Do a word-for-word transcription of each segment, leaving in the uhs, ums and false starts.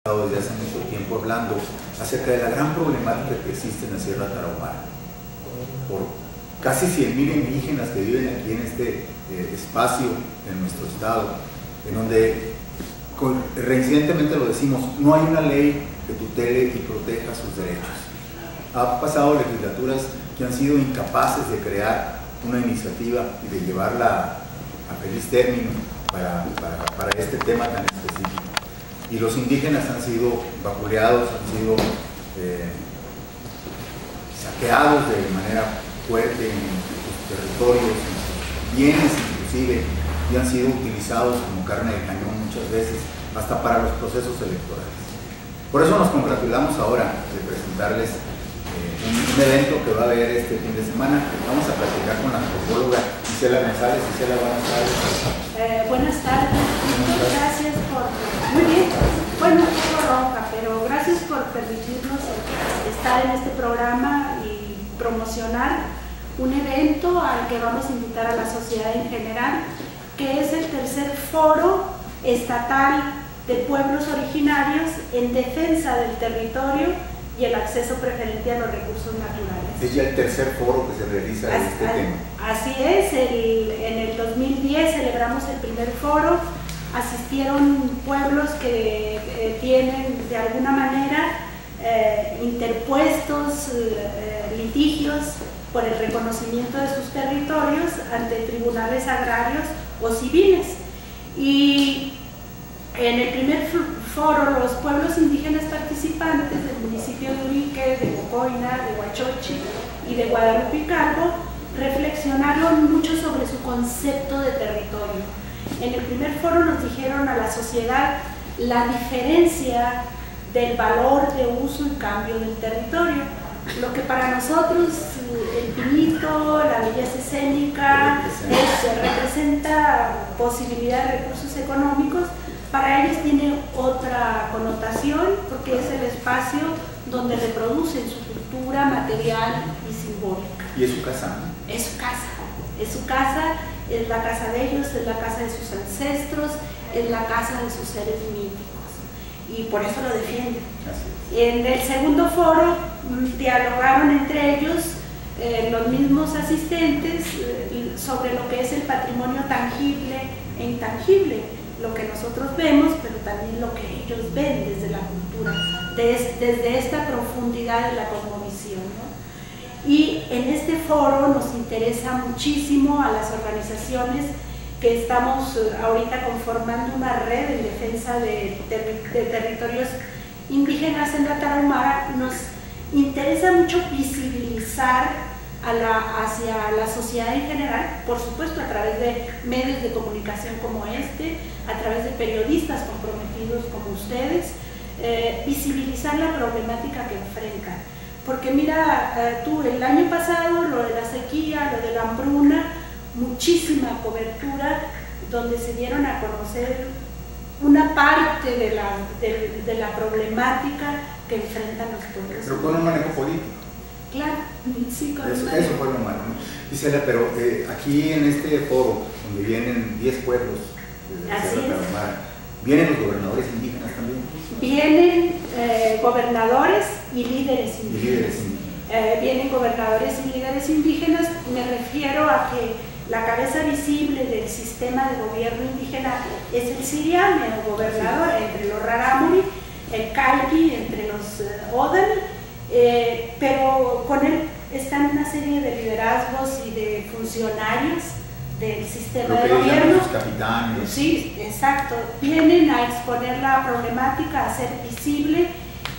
desde hace mucho tiempo hablando acerca de la gran problemática que existe en la Sierra Tarahumara. Por casi cien mil indígenas que viven aquí en este eh, espacio en nuestro estado, en donde con, recientemente lo decimos, no hay una ley que tutele y proteja sus derechos. Ha pasado legislaturas que han sido incapaces de crear una iniciativa y de llevarla a feliz término para, para, para este tema tan específico. Y los indígenas han sido vapuleados, han sido eh, saqueados de manera fuerte en sus territorios, en sus bienes inclusive, y han sido utilizados como carne de cañón muchas veces, hasta para los procesos electorales. Por eso nos congratulamos ahora de presentarles eh, un, un evento que va a haber este fin de semana. Vamos a platicar con la antropóloga Isela González. Isela, buenas tardes. Eh, buenas tardes, muchas gracias por... Muy bien, bueno, un poco ronca, pero gracias por permitirnos estar en este programa y promocionar un evento al que vamos a invitar a la sociedad en general, que es el tercer foro estatal de pueblos originarios en defensa del territorio y el acceso preferente a los recursos naturales. Es ya el tercer foro que se realiza de este tema. Así es, el, en el dos mil diez celebramos el primer foro, asistieron pueblos que eh, tienen de alguna manera eh, interpuestos eh, litigios por el reconocimiento de sus territorios ante tribunales agrarios o civiles. Y en el primer foro, los pueblos indígenas participantes del municipio de Urique, de Bocoina, de Huachochi y de Guadalupe y Calvo reflexionaron mucho sobre su concepto de territorio. En el primer foro nos dijeron a la sociedad la diferencia del valor de uso y cambio del territorio. Lo que para nosotros el pinito, la belleza escénica, es, representa posibilidad de recursos económicos, para ellos tiene otra connotación porque es el espacio donde reproducen su cultura material y simbólica. ¿Y es su casa? Es su casa, es su casa, es la casa de ellos, es la casa de sus ancestros, es la casa de sus seres míticos y por eso lo defienden. En el segundo foro dialogaron entre ellos eh, los mismos asistentes eh, sobre lo que es el patrimonio tangible e intangible, lo que nosotros vemos, pero también lo que ellos ven desde la cultura, des, desde esta profundidad de la cosmovisión, ¿no? Y en este foro nos interesa muchísimo a las organizaciones que estamos ahorita conformando una red en defensa de, de, de territorios indígenas en la Tarahumara. Nos interesa mucho visibilizar a la, hacia la sociedad en general, por supuesto a través de medios de comunicación como este, a través de periodistas comprometidos como ustedes, eh, visibilizar la problemática que enfrentan. Porque mira, eh, tú el año pasado, lo de la sequía, lo de la hambruna, muchísima cobertura donde se dieron a conocer una parte de la, de, de la problemática que enfrentan los pueblos. Pero con un manejo político. Claro, sí, con eso, un eso fue lo malo, ¿no? Isela, pero eh, aquí en este foro, donde vienen diez pueblos de la Sierra Tarahumara, ¿vienen los gobernadores indígenas también? Vienen eh, gobernadores y líderes indígenas. Y líderes indígenas. Eh, vienen gobernadores y líderes indígenas, me refiero a que la cabeza visible del sistema de gobierno indígena es el Siriame, el gobernador, sí, entre los Rarámuri, el Calqui, entre los uh, Odan, eh, pero con él están una serie de liderazgos y de funcionarios del sistema de gobierno. Los capitanes. Sí, exacto. Vienen a exponer la problemática, a ser visible,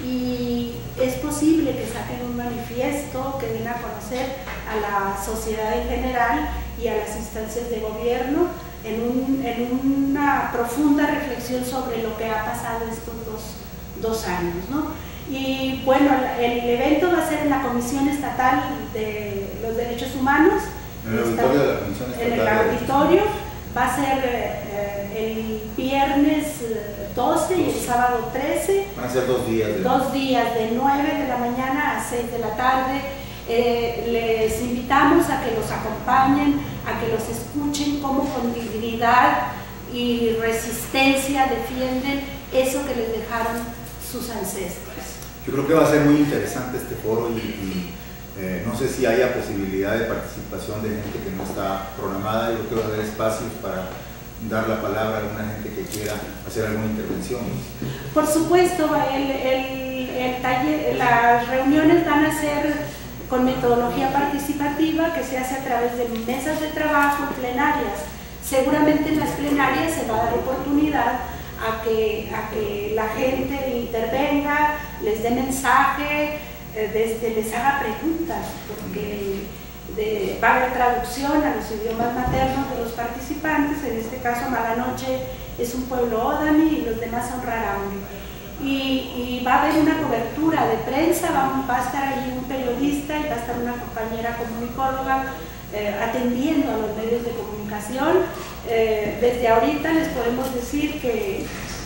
y es posible que saquen un manifiesto que den a conocer a la sociedad en general y a las instancias de gobierno en, un, en una profunda reflexión sobre lo que ha pasado estos dos, dos años, ¿no? Y bueno, el evento va a ser en la Comisión Estatal de los Derechos Humanos. En el auditorio de la Comisión Estatal. En el auditorio va a ser eh, el viernes doce y el sábado trece. Van a ser dos días. De dos días, de nueve de la mañana a seis de la tarde. Eh, les invitamos a que los acompañen, a que los escuchen, cómo con dignidad y resistencia defienden eso que les dejaron sus ancestros. Yo creo que va a ser muy interesante este foro y, y eh, no sé si haya posibilidad de participación de gente que no está programada. Yo creo que va a haber espacios para dar la palabra a alguna gente que quiera hacer alguna intervención. Por supuesto, el, el, el taller, las reuniones van a ser con metodología participativa que se hace a través de mesas de trabajo plenarias. Seguramente en las plenarias se va a dar oportunidad a que, a que la gente intervenga, les dé mensaje, eh, desde, les haga preguntas, porque de, va a haber traducción a los idiomas maternos de los participantes. En este caso Malanoche es un pueblo Odaami y los demás son Rarámuri. Y, y va a haber una cobertura de prensa, va, va a estar ahí un periodista y va a estar una compañera comunicóloga eh, atendiendo a los medios de comunicación. Eh, desde ahorita les podemos decir que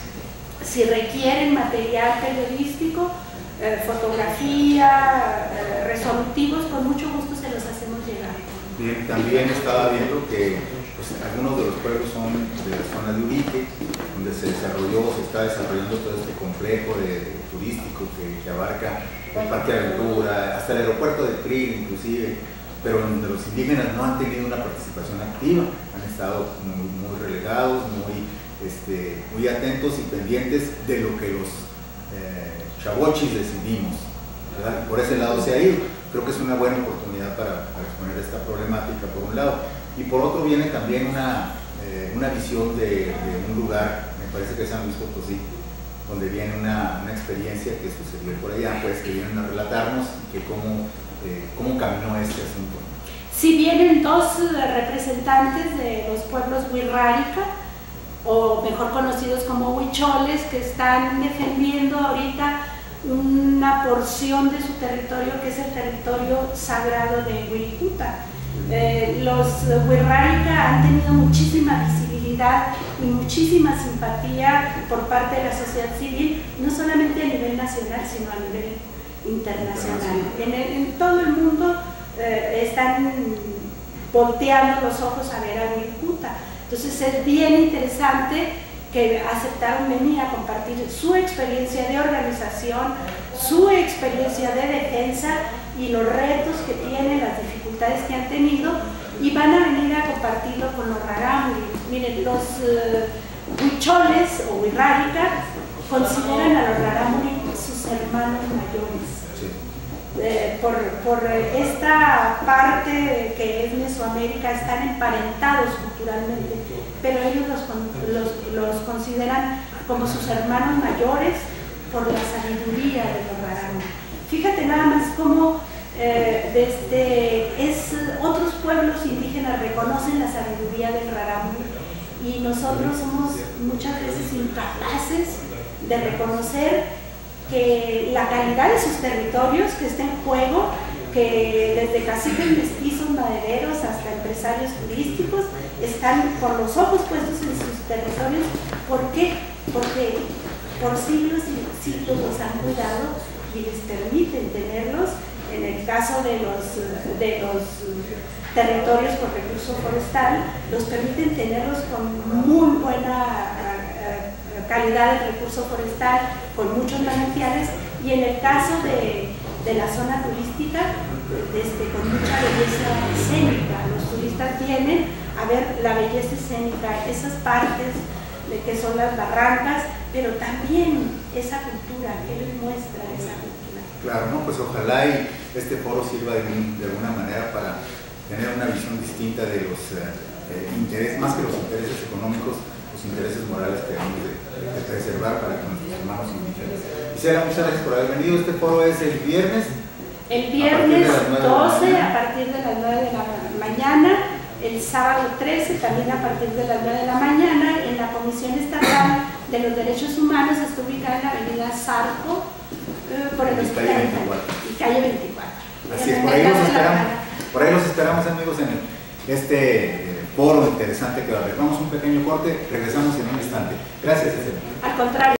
si requieren material periodístico, eh, fotografía, eh, resolutivos, con mucho gusto se los hacemos llegar. Bien, también estaba viendo que pues, algunos de los pueblos son de la zona de Urique, donde se desarrolló, se está desarrollando todo este complejo de, de turístico que, que abarca el Parque de Aventura, hasta el aeropuerto de Krill inclusive, pero donde los indígenas no han tenido una participación activa, han estado muy, muy relegados, muy, este, muy atentos y pendientes de lo que los eh, chavochis decidimos, ¿verdad? Por ese lado se ha ido. Creo que es una buena oportunidad para, para exponer esta problemática por un lado, y por otro viene también una, eh, una visión de, de un lugar, me parece que es San Luis Potosí, donde viene una, una experiencia que sucedió por allá, pues que vienen a relatarnos que cómo Eh, ¿cómo caminó este asunto? Si vienen dos representantes de los pueblos Wixárika, o mejor conocidos como huicholes, que están defendiendo ahorita una porción de su territorio que es el territorio sagrado de Wirikuta. Eh, los Wixárika han tenido muchísima visibilidad y muchísima simpatía por parte de la sociedad civil, no solamente a nivel nacional, sino a nivel internacional. En, el, en todo el mundo eh, están volteando los ojos a ver a Wirikuta. Entonces es bien interesante que aceptaron venir a compartir su experiencia de organización, su experiencia de defensa y los retos que tienen, las dificultades que han tenido, y van a venir a compartirlo con los Rarámuri. Miren, los uh, huicholes o Wixárika consideran a los Rarámuri sus hermanos mayores. Eh, por, por esta parte que es Mesoamérica, están emparentados culturalmente, pero ellos los, los, los consideran como sus hermanos mayores por la sabiduría de los Rarámuri. Fíjate nada más cómo eh, desde es, otros pueblos indígenas reconocen la sabiduría del Rarámuri y nosotros somos muchas veces incapaces de reconocer que la calidad de sus territorios que está en juego, que desde caciques mestizos, madereros hasta empresarios turísticos están con los ojos puestos en sus territorios. ¿Por qué? Porque por siglos y siglos los han cuidado y les permiten tenerlos. En el caso de los, de los territorios con recurso forestal, los permiten tenerlos con muy buena calidad de recurso forestal, con muchos manantiales, y en el caso de, de la zona turística, desde, con mucha belleza escénica. Los turistas vienen a ver la belleza escénica, esas partes de que son las barrancas, pero también esa cultura, que les muestra esa cultura. Claro, ¿no? Pues ojalá y este foro sirva de, de alguna manera para tener una visión distinta de los eh, intereses, más que los intereses económicos, los intereses morales que debemos de, de preservar para con nuestros hermanos indígenas. Quisiera, muchas gracias por haber venido. Este foro es el viernes. El viernes doce a partir de las nueve de la mañana, el sábado trece también a partir de las nueve de la mañana, en la Comisión Estatal de los Derechos Humanos. Está ubicada en la avenida Zarco, eh, por el hospital y calle veinticuatro. Así es, por ahí, los esperamos, por ahí los esperamos, amigos, en el, este eh, foro interesante que va a haber. Vamos a un pequeño corte, regresamos en un instante. Gracias, César. Al contrario.